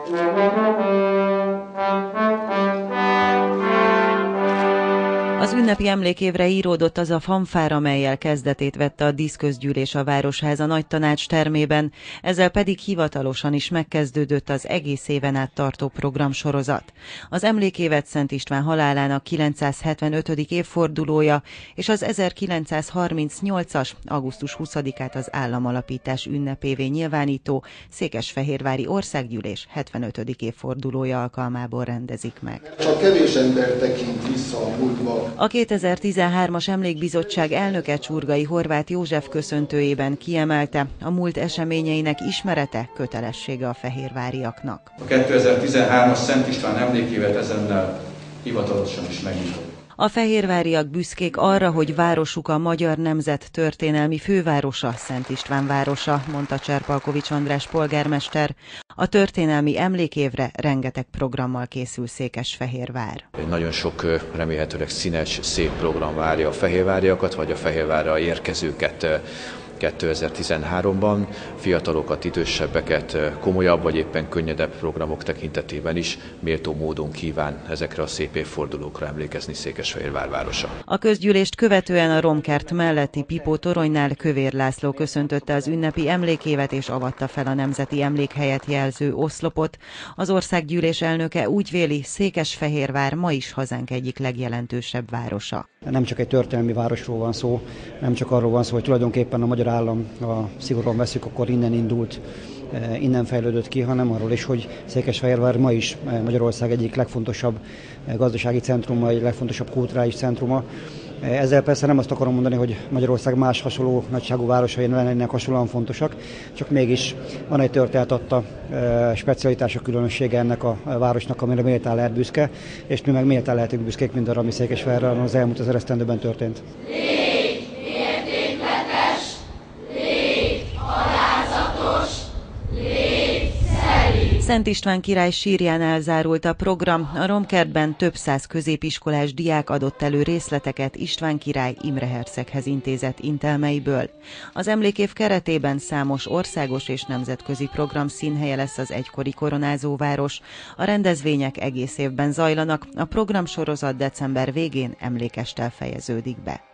Az ünnepi emlékévre íródott az a fanfár, amellyel kezdetét vette a díszközgyűlés a Városháza Nagytanács termében, ezzel pedig hivatalosan is megkezdődött az egész éven át tartó programsorozat. Az emlékévet Szent István halálának 975. évfordulója és az 1938-as. augusztus 20-át az államalapítás ünnepévé nyilvánító Székesfehérvári Országgyűlés 75. évfordulója alkalmából rendezik meg. Csak kevés ember tekint vissza a múltba. A 2013-as Emlékbizottság elnöke Csurgai Horváth József köszöntőjében kiemelte, a múlt eseményeinek ismerete kötelessége a fehérváriaknak. A 2013-as Szent István emlékévet ezennel hivatalosan is megnyitott. A fehérváriak büszkék arra, hogy városuk a magyar nemzet történelmi fővárosa, Szent István városa, mondta Cserpalkovics András polgármester. A történelmi emlékévre rengeteg programmal készül Székesfehérvár. Nagyon sok remélhetőleg színes, szép program várja a fehérváriakat, vagy a Fehérvárra érkezőket 2013-ban, fiatalokat, idősebbeket komolyabb vagy éppen könnyedebb programok tekintetében is méltó módon kíván ezekre a szép évfordulókra emlékezni Székesfehérvár városa. A közgyűlést követően a Romkert melletti Pipó toronynál Kövér László köszöntötte az ünnepi emlékévet és avatta fel a nemzeti emlékhelyet jelző oszlopot. Az országgyűlés elnöke úgy véli, Székesfehérvár ma is hazánk egyik legjelentősebb városa. Nem csak egy történelmi városról van szó, nem csak arról van szó, hogy tulajdonképpen a magyar állam, ha szigorúan veszük, akkor innen indult, innen fejlődött ki, hanem arról is, hogy Székesfehérvár ma is Magyarország egyik legfontosabb gazdasági centruma, egy legfontosabb kulturális centruma. Ezzel persze nem azt akarom mondani, hogy Magyarország más hasonló nagyságú városai ne lennének hasonlóan fontosak, csak mégis van egy történetadta specialitása, különössége ennek a városnak, amire méltán lehet büszke, és mi meg méltán lehetünk büszkék mindarra, ami Székesfehérváron az elmúlt 1000 esztendőben történt. Szent István király sírján elzárult a program. A Romkertben több száz középiskolás diák adott elő részleteket István király Imre herceghez intézett intelmeiből. Az emlékév keretében számos országos és nemzetközi program színhelye lesz az egykori koronázóváros. A rendezvények egész évben zajlanak, a programsorozat december végén emlékesttel fejeződik be.